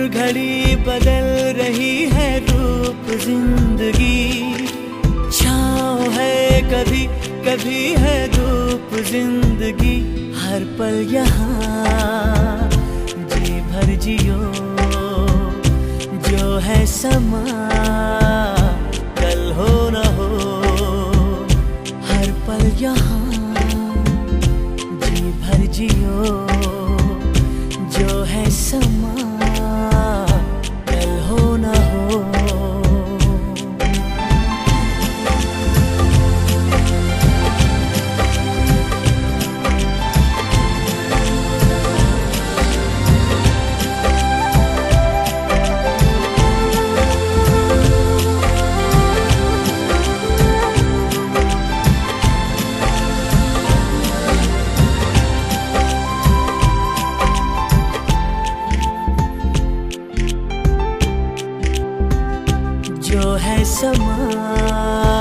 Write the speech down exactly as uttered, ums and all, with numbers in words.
घड़ी बदल रही है रूप जिंदगी। छाँव है कभी कभी है धूप जिंदगी। हर पल यहाँ जी भर जियो, जो है समा कल हो न हो। हर पल यहाँ जी भर जियो, जो है समा कल हो न हो। जो है समा